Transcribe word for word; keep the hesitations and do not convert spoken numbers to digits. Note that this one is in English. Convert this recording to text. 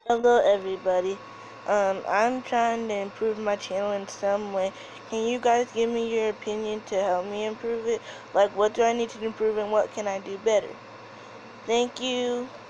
Hello everybody. Um, I'm trying to improve my channel in some way. Can you guys give me your opinion to help me improve it? Like, what do I need to improve and what can I do better? Thank you.